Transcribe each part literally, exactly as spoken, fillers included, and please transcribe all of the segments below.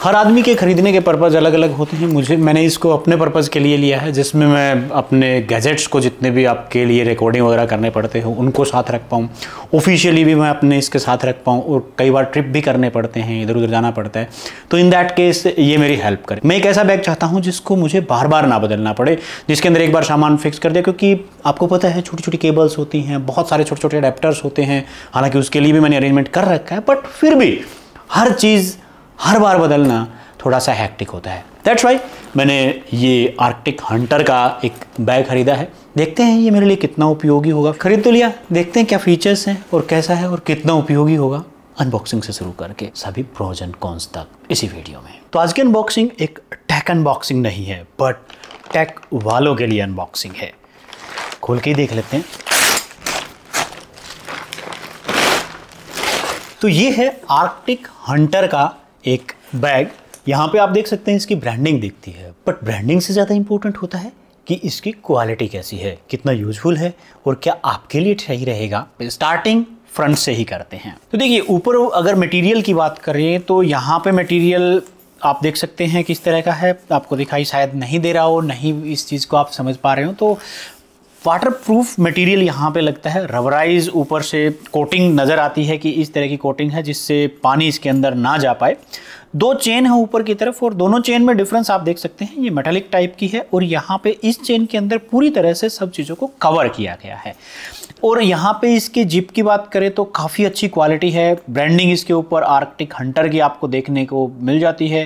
हर आदमी के खरीदने के पर्पज़ अलग अलग होते हैं। मुझे मैंने इसको अपने पर्पज़ के लिए लिया है, जिसमें मैं अपने गैजेट्स को जितने भी आपके लिए रिकॉर्डिंग वगैरह करने पड़ते हो उनको साथ रख पाऊँ, ऑफिशियली भी मैं अपने इसके साथ रख पाऊँ, और कई बार ट्रिप भी करने पड़ते हैं, इधर उधर जाना पड़ता है, तो इन दैट केस ये मेरी हेल्प करे। मैं एक ऐसा बैग चाहता हूँ जिसको मुझे बार बार ना बदलना पड़े, जिसके अंदर एक बार सामान फिक्स कर दे, क्योंकि आपको पता है छोटी छोटी केबल्स होती हैं, बहुत सारे छोटे छोटे अडेप्टर्स होते हैं। हालांकि उसके लिए भी मैंने अरेंजमेंट कर रखा है, बट फिर भी हर चीज़ हर बार बदलना थोड़ा सा हैक्टिक होता है। दैट्स वाई मैंने ये आर्कटिक हंटर का एक बैग खरीदा है। देखते हैं ये मेरे लिए कितना उपयोगी होगा। खरीद तो लिया, देखते हैं क्या फीचर्स हैं और कैसा है और कितना उपयोगी होगा। अनबॉक्सिंग से शुरू करके सभी प्रोज एंड कॉन्स तक इसी वीडियो में। तो आज की अनबॉक्सिंग एक टेक अनबॉक्सिंग नहीं है, बट टेक वालों के लिए अनबॉक्सिंग है। खोल के ही देख लेते हैं। तो ये है आर्कटिक हंटर का एक बैग। यहाँ पे आप देख सकते हैं इसकी ब्रांडिंग दिखती है, बट ब्रांडिंग से ज़्यादा इंपॉर्टेंट होता है कि इसकी क्वालिटी कैसी है, कितना यूजफुल है और क्या आपके लिए सही रहेगा। स्टार्टिंग फ्रंट से ही करते हैं। तो देखिए, ऊपर अगर मटेरियल की बात करें तो यहाँ पे मटेरियल आप देख सकते हैं किस तरह का है। आपको दिखाई शायद नहीं दे रहा हो, नहीं इस चीज़ को आप समझ पा रहे हो, तो वाटर प्रूफ मटेरियल यहाँ पे लगता है। रबराइज ऊपर से कोटिंग नज़र आती है कि इस तरह की कोटिंग है जिससे पानी इसके अंदर ना जा पाए। दो चेन है ऊपर की तरफ, और दोनों चेन में डिफरेंस आप देख सकते हैं। ये मेटालिक टाइप की है, और यहाँ पे इस चेन के अंदर पूरी तरह से सब चीज़ों को कवर किया गया है। और यहाँ पे इसके जिप की बात करें तो काफ़ी अच्छी क्वालिटी है। ब्रांडिंग इसके ऊपर आर्कटिक हंटर की आपको देखने को मिल जाती है।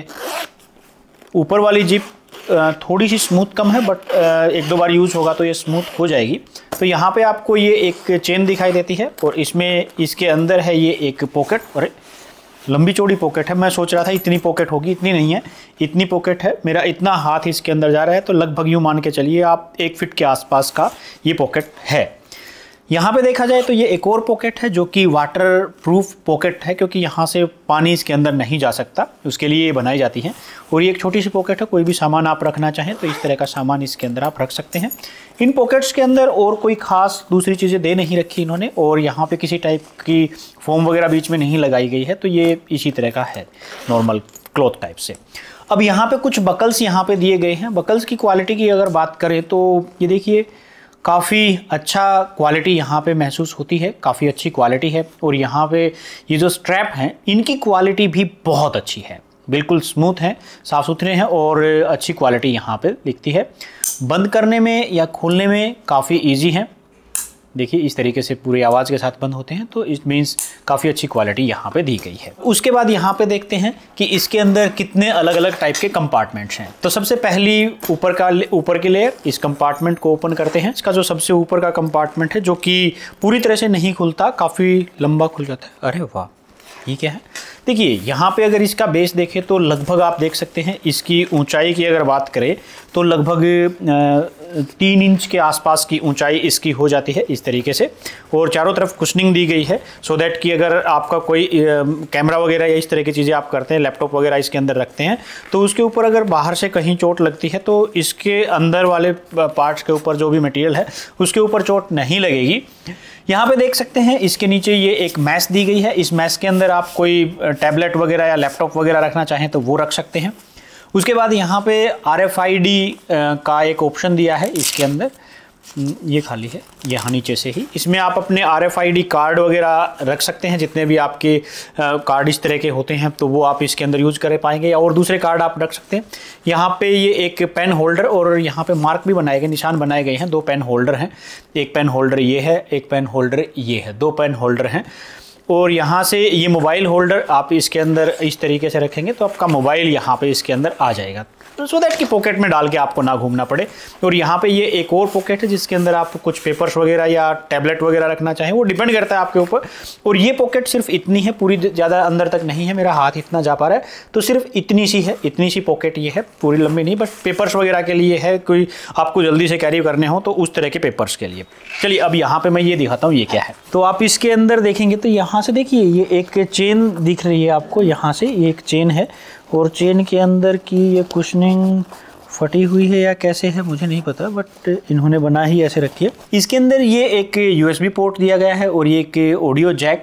ऊपर वाली जिप थोड़ी सी स्मूथ कम है, बट एक दो बार यूज़ होगा तो ये स्मूथ हो जाएगी। तो यहाँ पे आपको ये एक चेन दिखाई देती है, और इसमें इसके अंदर है ये एक पॉकेट। और लंबी चौड़ी पॉकेट है। मैं सोच रहा था इतनी पॉकेट होगी, इतनी नहीं है, इतनी पॉकेट है। मेरा इतना हाथ इसके अंदर जा रहा है, तो लगभग यूँ मान के चलिए आप एक फिट के आसपास का ये पॉकेट है। यहाँ पे देखा जाए तो ये एक और पॉकेट है जो कि वाटर प्रूफ पॉकेट है, क्योंकि यहाँ से पानी इसके अंदर नहीं जा सकता, उसके लिए ये बनाई जाती है। और ये एक छोटी सी पॉकेट है, कोई भी सामान आप रखना चाहें तो इस तरह का सामान इसके अंदर आप रख सकते हैं। इन पॉकेट्स के अंदर और कोई खास दूसरी चीज़ें दे नहीं रखी इन्होंने, और यहाँ पे किसी टाइप की फोम वगैरह बीच में नहीं लगाई गई है, तो ये इसी तरह का है, नॉर्मल क्लॉथ टाइप से। अब यहाँ पे कुछ बकल्स यहाँ पे दिए गए हैं। बकल्स की क्वालिटी की अगर बात करें तो ये देखिए, काफ़ी अच्छा क्वालिटी यहाँ पे महसूस होती है, काफ़ी अच्छी क्वालिटी है। और यहाँ पे ये जो स्ट्रैप हैं इनकी क्वालिटी भी बहुत अच्छी है, बिल्कुल स्मूथ हैं, साफ़ सुथरे हैं, और अच्छी क्वालिटी यहाँ पे दिखती है। बंद करने में या खोलने में काफ़ी इजी है। देखिए, इस तरीके से पूरी आवाज़ के साथ बंद होते हैं, तो इट मीन्स काफ़ी अच्छी क्वालिटी यहाँ पे दी गई है। उसके बाद यहाँ पे देखते हैं कि इसके अंदर कितने अलग अलग टाइप के कंपार्टमेंट्स हैं। तो सबसे पहली ऊपर का ऊपर की लेयर, इस कंपार्टमेंट को ओपन करते हैं। इसका जो सबसे ऊपर का कंपार्टमेंट है, जो कि पूरी तरह से नहीं खुलता, काफ़ी लंबा खुल जाता है। अरे वाह, ये क्या है? देखिए, यहाँ पे अगर इसका बेस देखें तो लगभग आप देख सकते हैं इसकी ऊंचाई की अगर बात करें तो लगभग तीन इंच के आसपास की ऊंचाई इसकी हो जाती है इस तरीके से। और चारों तरफ कुशनिंग दी गई है, सो दैट कि अगर आपका कोई कैमरा वगैरह या इस तरह की चीज़ें आप करते हैं, लैपटॉप वगैरह इसके अंदर रखते हैं, तो उसके ऊपर अगर बाहर से कहीं चोट लगती है तो इसके अंदर वाले पार्ट्स के ऊपर जो भी मटेरियल है उसके ऊपर चोट नहीं लगेगी। यहाँ पे देख सकते हैं इसके नीचे ये एक मैश दी गई है। इस मैश के अंदर आप कोई टैबलेट वगैरह या लैपटॉप वगैरह रखना चाहें तो वो रख सकते हैं। उसके बाद यहाँ पे आर एफ आई डी का एक ऑप्शन दिया है इसके अंदर, ये खाली है यहाँ नीचे से ही। इसमें आप अपने R F I D card वगैरह रख सकते हैं, जितने भी आपके कार्ड इस तरह के होते हैं तो वो आप इसके अंदर यूज़ कर पाएंगे, और दूसरे कार्ड आप रख सकते हैं। यहाँ पे ये एक पेन होल्डर, और यहाँ पे मार्क भी बनाए गए, निशान बनाए गए हैं। दो पेन होल्डर हैं, एक पेन होल्डर ये है, एक पेन होल्डर ये है, दो पेन होल्डर हैं। और यहाँ से ये मोबाइल होल्डर आप इसके अंदर इस तरीके से रखेंगे तो आपका मोबाइल यहाँ पे इसके अंदर आ जाएगा, सो दैट कि पॉकेट में डाल के आपको ना घूमना पड़े। और यहाँ पे ये एक और पॉकेट है जिसके अंदर आप कुछ पेपर्स वगैरह या टैबलेट वगैरह रखना चाहें, वो डिपेंड करता है आपके ऊपर। और ये पॉकेट सिर्फ इतनी है, पूरी ज़्यादा अंदर तक नहीं है, मेरा हाथ इतना जा पा रहा है, तो सिर्फ इतनी सी है, इतनी सी पॉकेट ये है, पूरी लंबी नहीं, बट पेपर्स वगैरह के लिए है, कोई आपको जल्दी से कैरी करने हो तो उस तरह के पेपर्स के लिए। चलिए, अब यहाँ पर मैं ये दिखाता हूँ ये क्या है। तो आप इसके अंदर देखेंगे तो यहाँ से देखिए, ये एक चेन दिख रही है आपको, यहाँ से ये एक चेन है, और चेन के अंदर की ये कुशनिंग फटी हुई है या कैसे है मुझे नहीं पता, बट इन्होंने बना ही ऐसे रखी है। इसके अंदर ये एक यूएसबी पोर्ट दिया गया है, और ये एक ऑडियो जैक।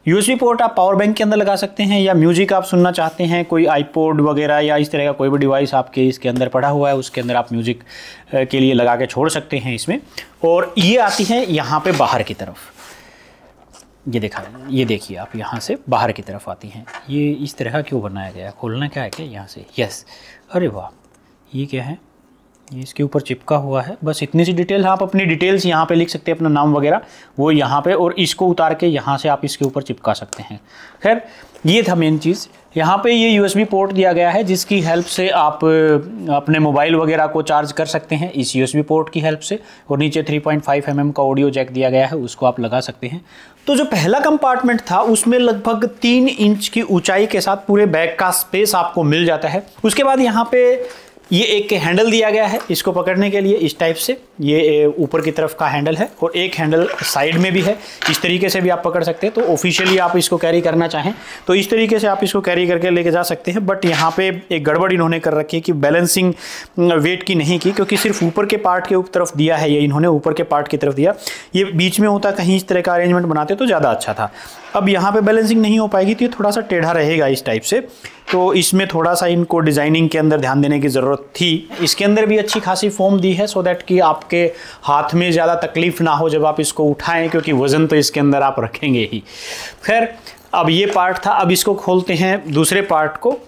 यूएसबी पोर्ट आप पावर बैंक के अंदर लगा सकते हैं, या म्यूजिक आप सुनना चाहते हैं, कोई आईपॉड वगैरह या इस तरह का कोई भी डिवाइस आपके इसके अंदर पड़ा हुआ है, उसके अंदर आप म्यूजिक के लिए लगा के छोड़ सकते हैं इसमें। और ये आती है यहाँ पे बाहर की तरफ, ये देखा, ये देखिए आप यहाँ से बाहर की तरफ आती हैं। ये इस तरह का क्यों बनाया गया है, खोलना क्या है क्या यहाँ से, यस, अरे वाह, ये क्या है, ये इसके ऊपर चिपका हुआ है, बस इतनी सी डिटेल। आप अपनी डिटेल्स यहाँ पे लिख सकते हैं, अपना नाम वगैरह वो यहाँ पे, और इसको उतार के यहाँ से आप इसके ऊपर चिपका सकते हैं। खैर ये था मेन चीज़। यहाँ पे ये यूएसबी पोर्ट दिया गया है जिसकी हेल्प से आप अपने मोबाइल वगैरह को चार्ज कर सकते हैं इस यूएसबी पोर्ट की हेल्प से, और नीचे three point five M M का ऑडियो जैक दिया गया है, उसको आप लगा सकते हैं। तो जो पहला कंपार्टमेंट था उसमें लगभग तीन इंच की ऊंचाई के साथ पूरे बैग का स्पेस आपको मिल जाता है। उसके बाद यहाँ पे ये एक हैंडल दिया गया है इसको पकड़ने के लिए, इस टाइप से, ये ऊपर की तरफ का हैंडल है और एक हैंडल साइड में भी है, इस तरीके से भी आप पकड़ सकते हैं। तो ऑफिशियली आप इसको कैरी करना चाहें तो इस तरीके से आप इसको कैरी करके लेके जा सकते हैं। बट यहाँ पे एक गड़बड़ इन्होंने कर रखी है कि बैलेंसिंग वेट की नहीं की, क्योंकि सिर्फ ऊपर के पार्ट के तरफ दिया है, ये इन्होंने ऊपर के पार्ट की तरफ दिया, ये बीच में होता कहीं इस तरह का अरेंजमेंट बनाते तो ज़्यादा अच्छा था। अब यहाँ पे बैलेंसिंग नहीं हो पाएगी तो ये थोड़ा सा टेढ़ा रहेगा इस टाइप से, तो इसमें थोड़ा सा इनको डिज़ाइनिंग के अंदर ध्यान देने की ज़रूरत थी। इसके अंदर भी अच्छी खासी फोम दी है सो दैट कि आपके हाथ में ज़्यादा तकलीफ ना हो जब आप इसको उठाएं, क्योंकि वज़न तो इसके अंदर आप रखेंगे ही। खैर अब ये पार्ट था, अब इसको खोलते हैं दूसरे पार्ट को।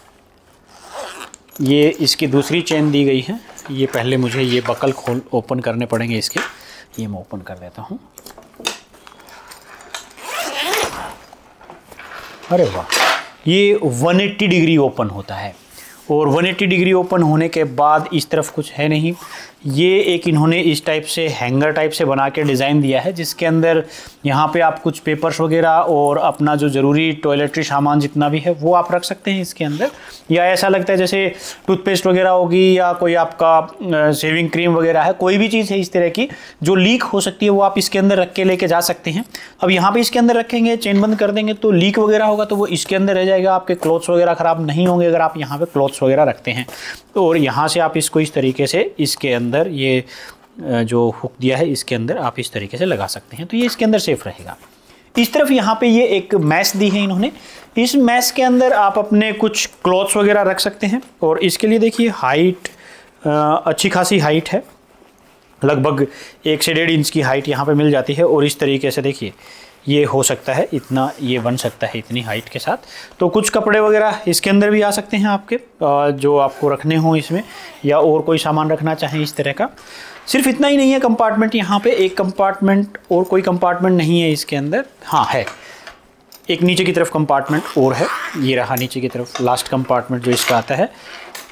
ये इसकी दूसरी चेन दी गई है, ये पहले मुझे ये बकल खोल ओपन करने पड़ेंगे इसके, ये मैं ओपन कर देता हूँ। अरे वाह, ये एक सौ अस्सी डिग्री ओपन होता है, और एक सौ अस्सी डिग्री ओपन होने के बाद इस तरफ कुछ है नहीं, ये एक इन्होंने इस टाइप से हैंगर टाइप से बना के डिज़ाइन दिया है जिसके अंदर यहाँ पे आप कुछ पेपर्स वगैरह और अपना जो ज़रूरी टॉयलेटरी सामान जितना भी है वो आप रख सकते हैं इसके अंदर। या ऐसा लगता है जैसे टूथपेस्ट वगैरह होगी या कोई आपका शेविंग क्रीम वगैरह है, कोई भी चीज़ है इस तरह की जो लीक हो सकती है वो आप इसके अंदर रख के लेके जा सकते हैं। अब यहाँ पे इसके अंदर रखेंगे, चेन बंद कर देंगे तो लीक वगैरह होगा तो वो इसके अंदर रह जाएगा, आपके क्लॉथ्स वगैरह ख़राब नहीं होंगे अगर आप यहाँ पे क्लॉथ्स वगैरह रखते हैं। और यहाँ से आप इसको इस तरीके से इसके अंदर ये जो हुक दिया है इसके अंदर आप इस तरीके से लगा सकते हैं, तो ये इसके अंदर सेफ रहेगा। इस तरफ यहाँ पे ये एक मैश दी है इन्होंने, इस मैश के अंदर आप अपने कुछ क्लॉथ्स वगैरह रख सकते हैं। और इसके लिए देखिए हाइट अच्छी खासी हाइट है, लगभग एक से डेढ़ इंच की हाइट यहाँ पे मिल जाती है। और इस तरीके से देखिए ये हो सकता है, इतना ये बन सकता है इतनी हाइट के साथ। तो कुछ कपड़े वगैरह इसके अंदर भी आ सकते हैं आपके, जो आपको रखने हों इसमें, या और कोई सामान रखना चाहें इस तरह का। सिर्फ इतना ही नहीं है कंपार्टमेंट, यहाँ पे एक कंपार्टमेंट और कोई कंपार्टमेंट नहीं है इसके अंदर, हाँ है एक नीचे की तरफ कंपार्टमेंट और है, ये रहा नीचे की तरफ लास्ट कंपार्टमेंट जो इसका आता है।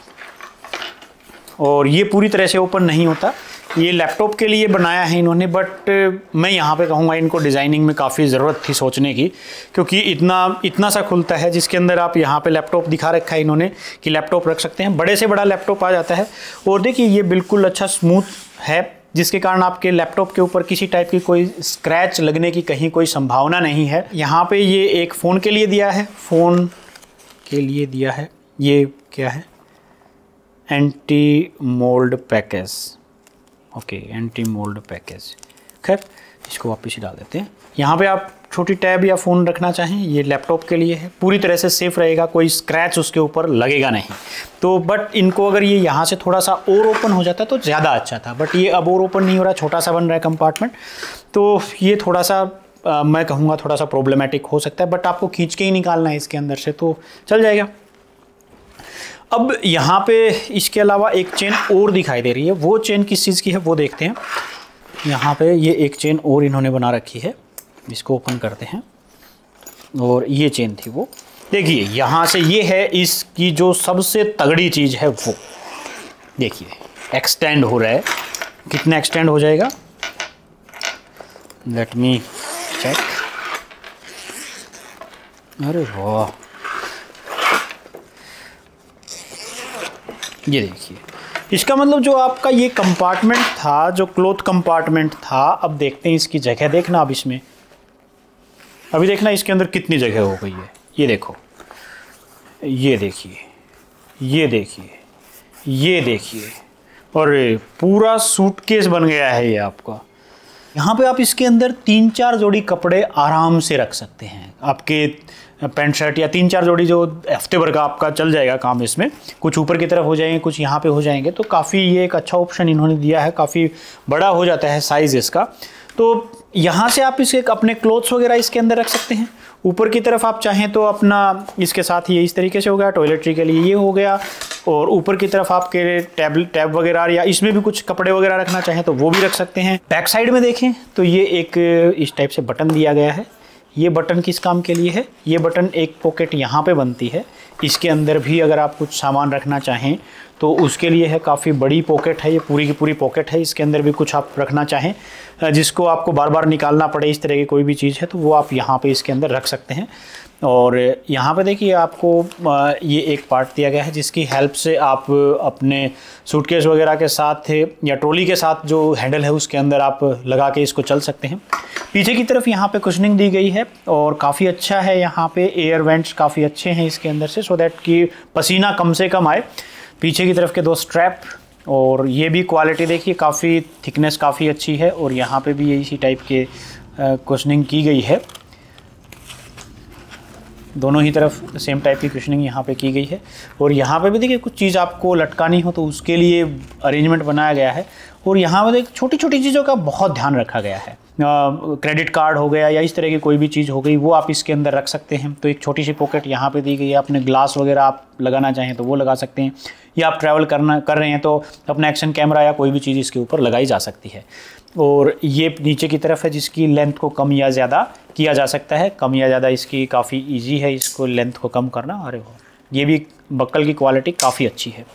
और ये पूरी तरह से ओपन नहीं होता, ये लैपटॉप के लिए बनाया है इन्होंने, बट मैं यहाँ पे कहूँगा इनको डिज़ाइनिंग में काफ़ी ज़रूरत थी सोचने की, क्योंकि इतना इतना सा खुलता है जिसके अंदर आप यहाँ पे लैपटॉप दिखा रखा है इन्होंने कि लैपटॉप रख सकते हैं, बड़े से बड़ा लैपटॉप आ जाता है। और देखिए ये बिल्कुल अच्छा स्मूथ है जिसके कारण आपके लैपटॉप के ऊपर किसी टाइप की कोई स्क्रैच लगने की कहीं कोई संभावना नहीं है। यहाँ पे ये एक फ़ोन के लिए दिया है, फ़ोन के लिए दिया है, ये क्या है, anti mould package, okay anti mould package. खैर इसको वापस ही डाल देते हैं। यहाँ पे आप छोटी टैब या फ़ोन रखना चाहें, ये लैपटॉप के लिए है, पूरी तरह से सेफ़ रहेगा, कोई स्क्रैच उसके ऊपर लगेगा नहीं। तो बट इनको अगर ये यहाँ से थोड़ा सा और ओपन हो जाता तो ज़्यादा अच्छा था, बट ये अब और ओपन नहीं हो रहा, छोटा सा बन रहा है कंपार्टमेंट, तो ये थोड़ा सा आ, मैं कहूँगा थोड़ा सा प्रॉब्लमेटिक हो सकता है, बट आपको खींच के ही निकालना है इसके अंदर से तो चल जाएगा। अब यहाँ पे इसके अलावा एक चेन और दिखाई दे रही है, वो चेन किस चीज़ की है वो देखते हैं। यहाँ पे ये एक चेन और इन्होंने बना रखी है, इसको ओपन करते हैं, और ये चेन थी वो, देखिए यहाँ से ये है इसकी जो सबसे तगड़ी चीज़ है वो, देखिए एक्सटेंड हो रहा है, कितना एक्सटेंड हो जाएगा, लेट मी चेक, अरे वाह, ये देखिए इसका मतलब जो आपका ये कंपार्टमेंट था, जो क्लॉथ कंपार्टमेंट था, अब देखते हैं इसकी जगह, देखना अब इसमें, अभी देखना इसके अंदर कितनी जगह हो गई है, ये देखो, ये देखिए, ये देखिए, ये देखिए, और पूरा सूटकेस बन गया है ये आपका। यहाँ पे आप इसके अंदर तीन चार जोड़ी कपड़े आराम से रख सकते हैं। आपके पैंट शर्ट या तीन चार जोड़ी जो हफ्ते भर का आपका चल जाएगा काम, इसमें कुछ ऊपर की तरफ हो जाएंगे, कुछ यहाँ पे हो जाएंगे। तो काफ़ी ये एक अच्छा ऑप्शन इन्होंने दिया है, काफ़ी बड़ा हो जाता है साइज़ इसका। तो यहाँ से आप इसे अपने क्लोथ्स वगैरह इसके अंदर रख सकते हैं। ऊपर की तरफ आप चाहें तो अपना इसके साथ ये इस तरीके से हो गया, टॉयलेटरी के लिए ये हो गया, और ऊपर की तरफ आपके टैब टैब वगैरह या इसमें भी कुछ कपड़े वगैरह रखना चाहें तो वो भी रख सकते हैं। बैक साइड में देखें तो ये एक इस टाइप से बटन दिया गया है। ये बटन किस काम के लिए है? ये बटन एक पॉकेट यहाँ पे बनती है, इसके अंदर भी अगर आप कुछ सामान रखना चाहें तो उसके लिए है। काफ़ी बड़ी पॉकेट है, ये पूरी की पूरी पॉकेट है। इसके अंदर भी कुछ आप रखना चाहें जिसको आपको बार बार निकालना पड़े, इस तरह की कोई भी चीज़ है तो वो आप यहाँ पे इसके अंदर रख सकते हैं। और यहाँ पे देखिए आपको ये एक पार्ट दिया गया है जिसकी हेल्प से आप अपने सूटकेस वगैरह के साथ या ट्रॉली के साथ जो हैंडल है उसके अंदर आप लगा के इसको चल सकते हैं। पीछे की तरफ यहाँ पे कुशनिंग दी गई है और काफ़ी अच्छा है। यहाँ पे एयर वेंट्स काफ़ी अच्छे हैं इसके अंदर से, सो दैट कि पसीना कम से कम आए। पीछे की तरफ के दो स्ट्रैप, और ये भी क्वालिटी देखिए काफ़ी थिकनेस काफ़ी अच्छी है। और यहाँ पे भी इसी टाइप के कुशनिंग की गई है, दोनों ही तरफ सेम टाइप की कुशनिंग यहाँ पे की गई है। और यहाँ पे भी देखिए कुछ चीज़ आपको लटकानी हो तो उसके लिए अरेंजमेंट बनाया गया है। और यहाँ पे देखिए छोटी छोटी चीज़ों का बहुत ध्यान रखा गया है। क्रेडिट कार्ड हो गया या इस तरह की कोई भी चीज़ हो गई वो आप इसके अंदर रख सकते हैं। तो एक छोटी सी पॉकेट यहाँ पे दी गई है। अपने ग्लास वगैरह आप लगाना चाहें तो वो लगा सकते हैं, या आप ट्रैवल करना कर रहे हैं तो अपना एक्शन कैमरा या कोई भी चीज़ इसके ऊपर लगाई जा सकती है। और ये नीचे की तरफ है जिसकी लेंथ को कम या ज़्यादा किया जा सकता है। कम या ज़्यादा इसकी काफ़ी इजी है इसको लेंथ को कम करना। अरे वो ये भी बक्कल की क्वालिटी काफ़ी अच्छी है।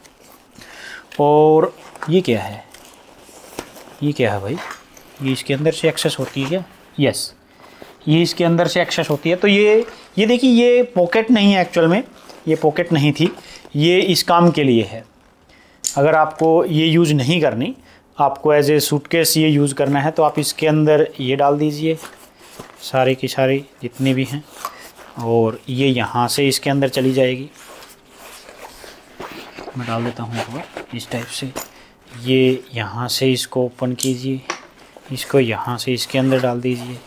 और ये क्या है? ये क्या है भाई? ये इसके अंदर से एक्सेस होती है क्या? यस, ये इसके अंदर से एक्सेस होती है। तो ये ये देखिए ये पॉकेट नहीं है, एक्चुअल में ये पॉकेट नहीं थी, ये इस काम के लिए है। अगर आपको ये यूज़ नहीं करनी, आपको एज ए सूटकेस ये यूज़ करना है तो आप इसके अंदर ये डाल दीजिए सारे की सारी जितनी भी हैं, और ये यहाँ से इसके अंदर चली जाएगी। मैं डाल देता हूँ तो इस टाइप से। ये यहाँ से इसको ओपन कीजिए, इसको यहाँ से इसके अंदर डाल दीजिए,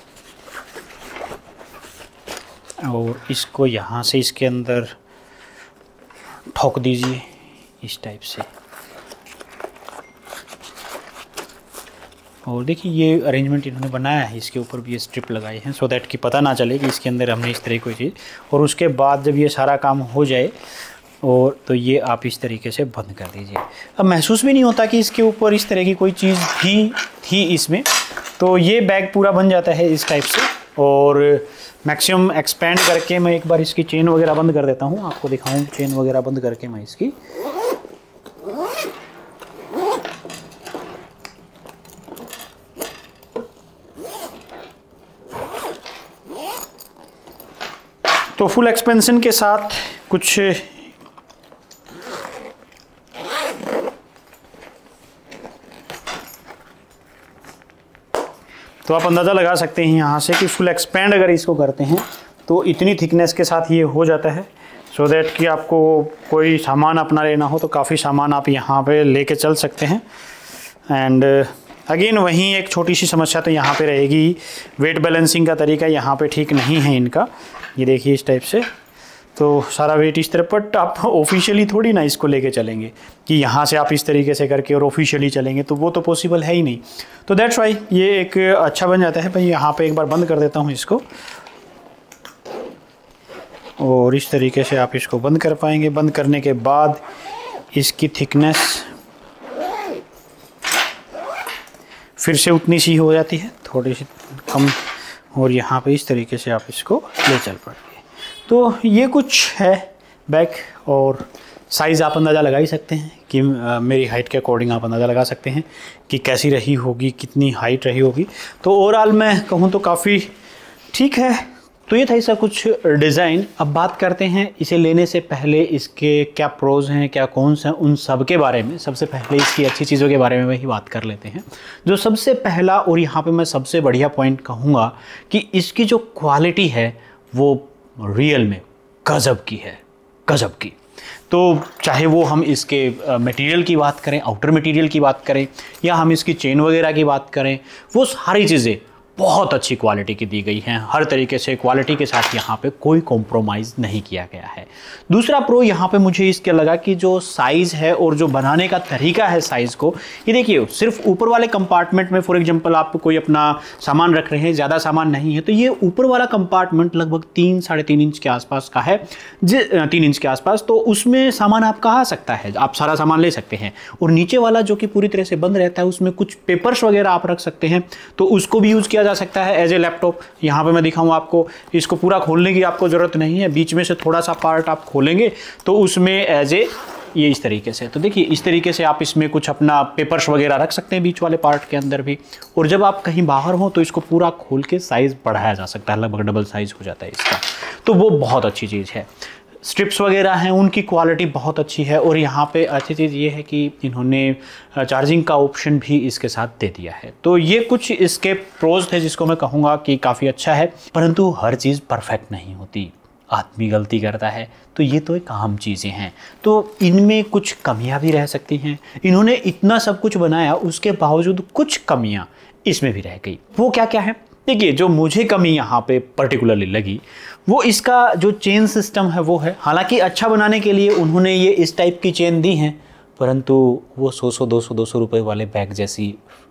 और इसको यहाँ से इसके अंदर ठोक दीजिए इस टाइप से। और देखिए ये अरेंजमेंट इन्होंने बनाया है, इसके ऊपर भी ये स्ट्रिप लगाई हैं सो दैट कि पता ना चले कि इसके अंदर हमने इस तरह की कोई चीज़। और उसके बाद जब ये सारा काम हो जाए और तो ये आप इस तरीके से बंद कर दीजिए। अब महसूस भी नहीं होता कि इसके ऊपर इस तरह की कोई चीज़ थी थी इसमें। तो ये बैग पूरा बन जाता है इस टाइप से। और मैक्सिमम एक्सपेंड करके मैं एक बार इसकी चेन वगैरह बंद कर देता हूँ, आपको दिखाऊँ चेन वगैरह बंद करके मैं इसकी। तो फुल एक्सपेंशन के साथ कुछ तो आप अंदाज़ा लगा सकते हैं यहाँ से कि फुल एक्सपेंड अगर इसको करते हैं तो इतनी थिकनेस के साथ ये हो जाता है। सो so दैट कि आपको कोई सामान अपना लेना हो तो काफ़ी सामान आप यहाँ पे लेके चल सकते हैं। एंड अगेन वहीं एक छोटी सी समस्या तो यहाँ पे रहेगी, वेट बैलेंसिंग का तरीका यहाँ पे ठीक नहीं है इनका। ये देखिए इस टाइप से तो सारा वेट इस तरह, बट आप ऑफिशियली थोड़ी ना इसको लेके चलेंगे कि यहाँ से आप इस तरीके से करके और ऑफिशियली चलेंगे, तो वो तो पॉसिबल है ही नहीं। तो दैट्स वाई ये एक अच्छा बन जाता है। भाई यहाँ पे एक बार बंद कर देता हूँ इसको, और इस तरीके से आप इसको बंद कर पाएंगे। बंद करने के बाद इसकी थिकनेस फिर से उतनी सी हो जाती है, थोड़ी सी कम, और यहाँ पे इस तरीके से आप इसको ले चल पाएंगे। तो ये कुछ है बैग, और साइज़ आप अंदाज़ा लगा ही सकते हैं कि आ, मेरी हाइट के अकॉर्डिंग आप अंदाज़ा लगा सकते हैं कि कैसी रही होगी, कितनी हाइट रही होगी। तो ओवरऑल मैं कहूँ तो काफ़ी ठीक है। तो ये था इसका कुछ डिज़ाइन। अब बात करते हैं इसे लेने से पहले इसके क्या प्रोज हैं, क्या कॉन्स हैं, उन सब के बारे में। सबसे पहले इसकी अच्छी चीज़ों के बारे में वही बात कर लेते हैं। जो सबसे पहला और यहाँ पे मैं सबसे बढ़िया पॉइंट कहूँगा कि इसकी जो क्वालिटी है वो रियल में गजब की है, गजब की। तो चाहे वो हम इसके मटेरियल की बात करें, आउटर मटेरियल की बात करें, या हम इसकी चेन वगैरह की बात करें, वो सारी चीज़ें बहुत अच्छी क्वालिटी की दी गई हैं। हर तरीके से क्वालिटी के साथ यहाँ पे कोई कॉम्प्रोमाइज़ नहीं किया गया है। दूसरा प्रो यहाँ पे मुझे इसके लगा कि जो साइज़ है और जो बनाने का तरीका है साइज़ को, ये देखिए सिर्फ ऊपर वाले कंपार्टमेंट में फॉर एग्जांपल आप कोई अपना सामान रख रहे हैं, ज़्यादा सामान नहीं है, तो ये ऊपर वाला कंपार्टमेंट लगभग तीन साढ़े तीन इंच के आसपास का है, तीन इंच के आसपास, तो उसमें सामान आपका आ सकता है, आप सारा सामान ले सकते हैं। और नीचे वाला जो कि पूरी तरह से बंद रहता है, उसमें कुछ पेपर्स वगैरह आप रख सकते हैं, तो उसको भी यूज़ किया जा सकता है एज ए लैपटॉप। यहाँ पे मैं दिखाऊँ आपको, इसको पूरा खोलने की आपको ज़रूरत नहीं है, बीच में से थोड़ा सा पार्ट आप खोलेंगे तो उसमें एज ए ये इस तरीके से, तो देखिए इस तरीके से आप इसमें कुछ अपना पेपर्स वगैरह रख सकते हैं बीच वाले पार्ट के अंदर भी। और जब आप कहीं बाहर हो तो इसको पूरा खोल के साइज़ बढ़ाया जा सकता है, लगभग डबल साइज़ हो जाता है इसका, तो वो बहुत अच्छी चीज़ है। स्ट्रिप्स वगैरह हैं, उनकी क्वालिटी बहुत अच्छी है। और यहाँ पे अच्छी चीज़ ये है कि इन्होंने चार्जिंग का ऑप्शन भी इसके साथ दे दिया है। तो ये कुछ इसके प्रोज थे जिसको मैं कहूँगा कि काफ़ी अच्छा है, परंतु हर चीज़ परफेक्ट नहीं होती, आदमी गलती करता है, तो ये तो एक आम चीज़ें हैं, तो इनमें कुछ कमियां भी रह सकती हैं। इन्होंने इतना सब कुछ बनाया, उसके बावजूद कुछ कमियां इसमें भी रह गई। वो क्या क्या है? देखिए, जो मुझे कमी यहाँ पे पर्टिकुलरली लगी वो इसका जो चेन सिस्टम है वो है। हालांकि अच्छा बनाने के लिए उन्होंने ये इस टाइप की चेन दी हैं, परंतु वो सौ सौ दो सौ दो सौ रुपये वाले बैग जैसी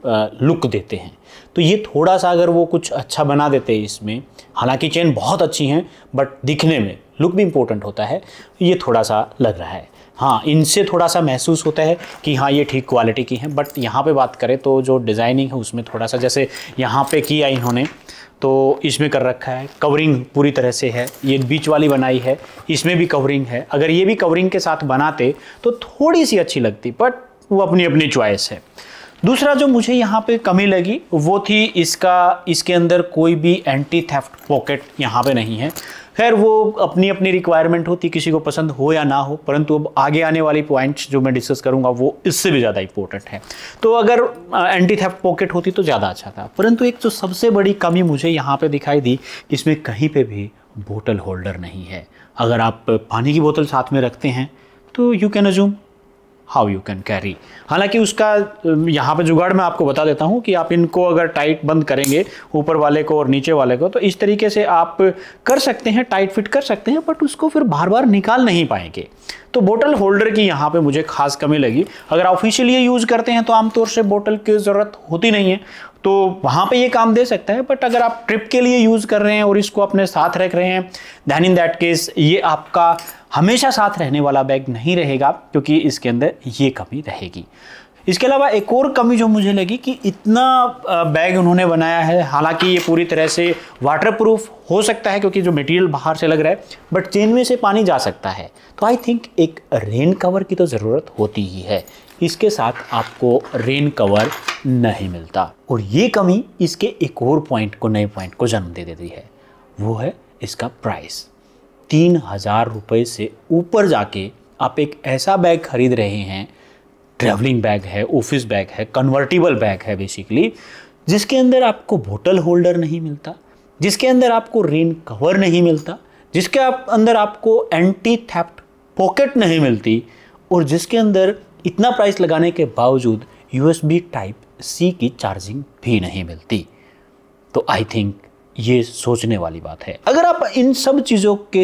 लुक देते हैं। तो ये थोड़ा सा अगर वो कुछ अच्छा बना देते इसमें, हालांकि चेन बहुत अच्छी हैं बट दिखने में लुक भी इम्पोर्टेंट होता है, ये थोड़ा सा लग रहा है। हाँ, इनसे थोड़ा सा महसूस होता है कि हाँ ये ठीक क्वालिटी की है। बट यहाँ पे बात करें तो जो डिज़ाइनिंग है उसमें थोड़ा सा, जैसे यहाँ पे किया इन्होंने तो इसमें कर रखा है, कवरिंग पूरी तरह से है, ये बीच वाली बनाई है, इसमें भी कवरिंग है। अगर ये भी कवरिंग के साथ बनाते तो थोड़ी सी अच्छी लगती, बट वो अपनी अपनी चॉइस है। दूसरा जो मुझे यहाँ पे कमी लगी वो थी इसका, इसके अंदर कोई भी एंटी थेफ्ट पॉकेट यहाँ पे नहीं है। खैर वो अपनी अपनी रिक्वायरमेंट होती, किसी को पसंद हो या ना हो, परंतु अब आगे आने वाली पॉइंट्स जो मैं डिस्कस करूँगा वो इससे भी ज़्यादा इंपॉर्टेंट है। तो अगर एंटी थेफ्ट पॉकेट होती तो ज़्यादा अच्छा था। परंतु एक जो सबसे बड़ी कमी मुझे यहाँ पे दिखाई दी, इसमें कहीं पे भी बोतल होल्डर नहीं है। अगर आप पानी की बोतल साथ में रखते हैं तो you can assume how you can carry. हालांकि उसका यहाँ पे जुगाड़ मैं आपको बता देता हूँ कि आप इनको अगर टाइट बंद करेंगे, ऊपर वाले को और नीचे वाले को, तो इस तरीके से आप कर सकते हैं, टाइट फिट कर सकते हैं, बट उसको फिर बार बार निकाल नहीं पाएंगे। तो बोतल होल्डर की यहाँ पे मुझे खास कमी लगी। अगर ऑफिशियली यूज़ करते हैं तो आमतौर से बोतल की ज़रूरत होती नहीं है, तो वहाँ पे ये काम दे सकता है। बट अगर आप ट्रिप के लिए यूज़ कर रहे हैं और इसको अपने साथ रख रहे हैं, दैन इन दैट केस ये आपका हमेशा साथ रहने वाला बैग नहीं रहेगा, क्योंकि इसके अंदर ये कमी रहेगी। इसके अलावा एक और कमी जो मुझे लगी कि इतना बैग उन्होंने बनाया है, हालांकि ये पूरी तरह से वाटरप्रूफ हो सकता है क्योंकि जो मटेरियल बाहर से लग रहा है, बट चेन में से पानी जा सकता है। तो आई थिंक एक रेन कवर की तो ज़रूरत होती ही है, इसके साथ आपको रेन कवर नहीं मिलता। और ये कमी इसके एक और पॉइंट को, नए पॉइंट को जन्म दे देती है, वो है इसका प्राइस। तीन हज़ार रुपये से ऊपर जाके आप एक ऐसा बैग खरीद रहे हैं, ट्रैवलिंग बैग है, ऑफिस बैग है, कन्वर्टिबल बैग है बेसिकली, जिसके अंदर आपको बोतल होल्डर नहीं मिलता, जिसके अंदर आपको रेन कवर नहीं मिलता, जिसके आप अंदर आपको एंटी थेफ्ट पॉकेट नहीं मिलती, और जिसके अंदर इतना प्राइस लगाने के बावजूद यूएसबी टाइप सी की चार्जिंग भी नहीं मिलती। तो आई थिंक ये सोचने वाली बात है। अगर आप इन सब चीज़ों के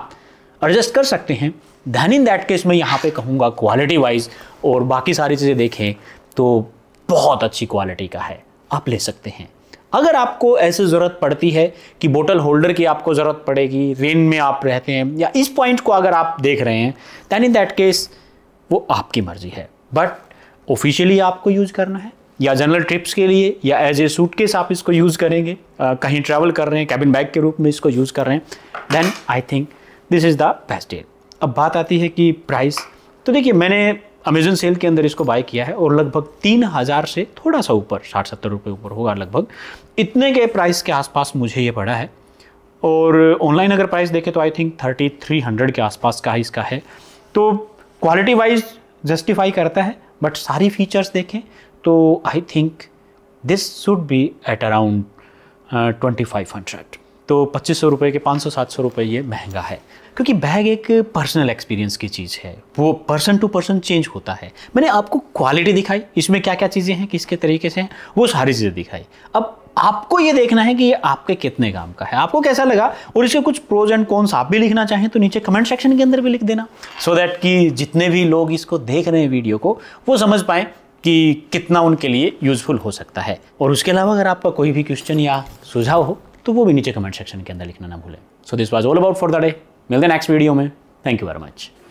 साथ एडजस्ट कर सकते हैं, दैन इन दैट केस मैं यहाँ पे कहूँगा क्वालिटी वाइज और बाकी सारी चीज़ें देखें तो बहुत अच्छी क्वालिटी का है, आप ले सकते हैं। अगर आपको ऐसी ज़रूरत पड़ती है कि बोतल होल्डर की आपको ज़रूरत पड़ेगी, रेन में आप रहते हैं, या इस पॉइंट को अगर आप देख रहे हैं, दैन इन दैट केस वो आपकी मर्जी है। बट ऑफिशियली आपको यूज़ करना है, या जनरल ट्रिप्स के लिए, या एज ए सूटकेस आप इसको यूज़ करेंगे, आ, कहीं ट्रैवल कर रहे हैं, कैबिन बैग के रूप में इसको यूज़ कर रहे हैं, then I think this is the best deal. अब बात आती है कि प्राइस। तो देखिए, मैंने अमेजन सेल के अंदर इसको बाय किया है और लगभग तीन हज़ार से थोड़ा सा ऊपर, साठ सत्तर रुपये ऊपर होगा लगभग, इतने के प्राइस के आसपास मुझे ये पड़ा है। और ऑनलाइन अगर प्राइस देखें तो I think thirty three hundred के आसपास का इसका है। तो क्वालिटी वाइज जस्टिफाई करता है, बट सारी फीचर्स देखें तो I think this should be at around twenty five hundred. तो पच्चीस सौ रुपये के पाँच सौ सात सौ रुपये ये महंगा है, क्योंकि बैग एक पर्सनल एक्सपीरियंस की चीज़ है, वो पर्सन टू पर्सन चेंज होता है। मैंने आपको क्वालिटी दिखाई, इसमें क्या क्या चीज़ें हैं, किसके तरीके से हैं, वो सारी चीज़ें दिखाई। अब आपको ये देखना है कि ये आपके कितने काम का है, आपको कैसा लगा, और इसके कुछ प्रोज एंड कॉन्स आप भी लिखना चाहें तो नीचे कमेंट सेक्शन के अंदर भी लिख देना, सो दैट कि जितने भी लोग इसको देख रहे हैं वीडियो को, वो समझ पाएँ कि कितना उनके लिए यूज़फुल हो सकता है। और उसके अलावा अगर आपका कोई भी क्वेश्चन या सुझाव हो तो वो भी नीचे कमेंट सेक्शन के अंदर लिखना ना भूलें। So this was all about for the day. मिलते हैं नेक्स्ट वीडियो में। Thank you very much.